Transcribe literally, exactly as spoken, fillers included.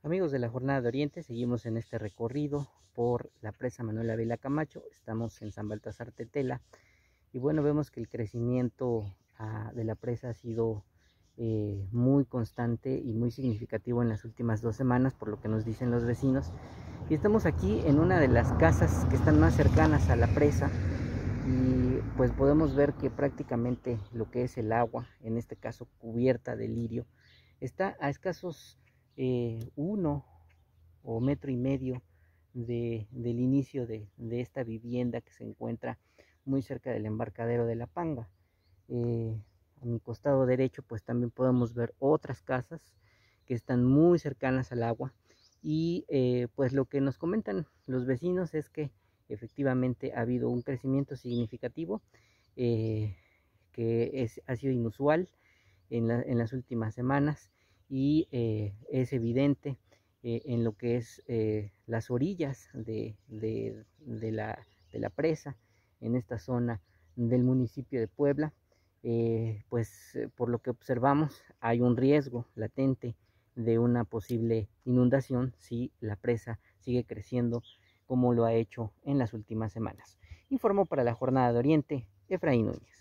Amigos de la Jornada de Oriente, seguimos en este recorrido por la presa Manuel Ávila Camacho. Estamos en San Baltasar Tetela y bueno, vemos que el crecimiento uh, de la presa ha sido eh, muy constante y muy significativo en las últimas dos semanas, por lo que nos dicen los vecinos. Y estamos aquí en una de las casas que están más cercanas a la presa y pues podemos ver que prácticamente lo que es el agua, en este caso cubierta de lirio, está a escasos eh, uno o metro y medio de, del inicio de, de esta vivienda que se encuentra muy cerca del embarcadero de La Panga. Eh, a mi costado derecho pues también podemos ver otras casas que están muy cercanas al agua y eh, pues lo que nos comentan los vecinos es que efectivamente ha habido un crecimiento significativo eh, que es, ha sido inusual en, la, en las últimas semanas y eh, es evidente eh, en lo que es eh, las orillas de, de, de, la, de la presa, en esta zona del municipio de Puebla. Eh, pues eh, por lo que observamos hay un riesgo latente de una posible inundación si la presa sigue creciendo como lo ha hecho en las últimas semanas. Informó para la Jornada de Oriente Efraín Núñez.